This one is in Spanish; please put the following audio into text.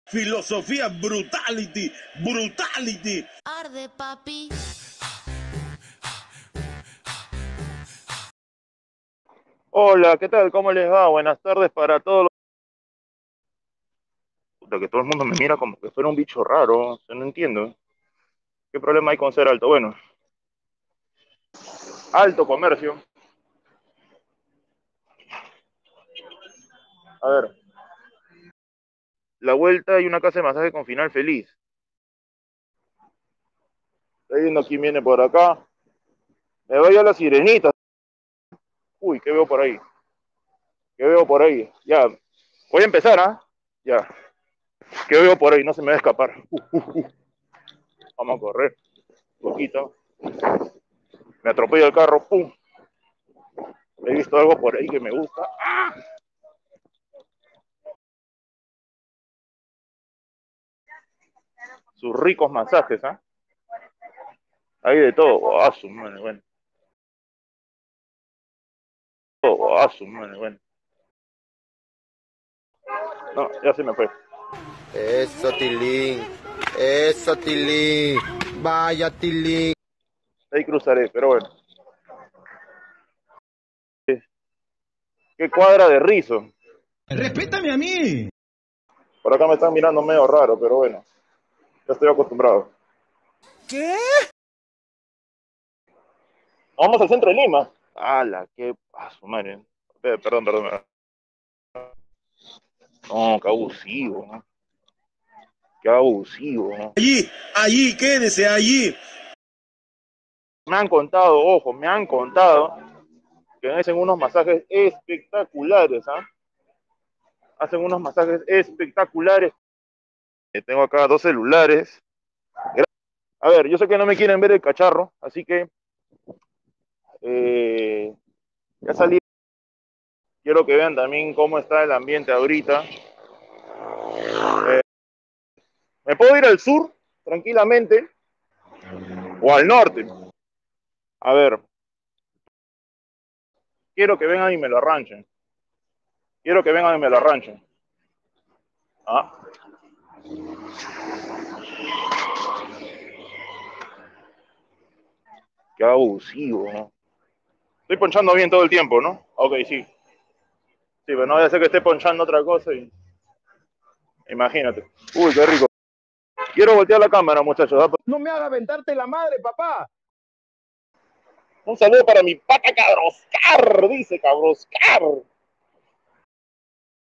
Filosofía brutality, brutality. Arde, papi. Hola, ¿qué tal? ¿Cómo les va? Buenas tardes para todos los... Puta, que todo el mundo me mira como que fuera un bicho raro, o sea, no entiendo. ¿Qué problema hay con ser alto? Bueno, alto comercio. A ver, la vuelta y una casa de masaje con final feliz. Estoy viendo quién viene por acá. Me voy a la sirenita. Uy, ¿qué veo por ahí? ¿Qué veo por ahí? Ya, voy a empezar, ¿ah? Ya, ¿qué veo por ahí? No se me va a escapar. Vamos a correr un poquito. Me atropella el carro, ¡pum! He visto algo por ahí que me gusta. ¡Ah! Sus ricos masajes, ¿ah? Hay de todo. Ah, su madre, bueno. Todo. Ah, su madre, bueno. No, ya se me fue. Eso, Tilín. Eso, Tilín. Vaya, Tilín. Ahí cruzaré, pero bueno. ¿Qué cuadra de rizo? Respétame a mí. Por acá me están mirando medio raro, pero bueno. Ya estoy acostumbrado. ¿Qué? Vamos al centro de Lima. ¡Hala! ¡Qué... Ah, su madre! Perdón, perdón. No, qué abusivo, ¿no? Qué abusivo, ¿no? Allí, quédese allí. Me han contado, ojo, me han contado que hacen unos masajes espectaculares, ¿ah? Hacen unos masajes espectaculares. Tengo acá dos celulares. A ver, yo sé que no me quieren ver el cacharro, así que ya salí. Quiero que vean también cómo está el ambiente ahorita. Me puedo ir al sur tranquilamente o al norte. A ver, quiero que vengan y me lo arranchen. Quiero que vengan y me lo arranchen. ¿Ah? Qué abusivo, ¿no? Estoy ponchando bien todo el tiempo, ¿no? Ok, sí. Sí, pero no voy a hacer que esté ponchando otra cosa y... Imagínate. Uy, qué rico. Quiero voltear la cámara, muchachos. ¿Ah? No me haga aventarte la madre, papá. Un saludo para mi pata Cabroscar, dice Cabroscar.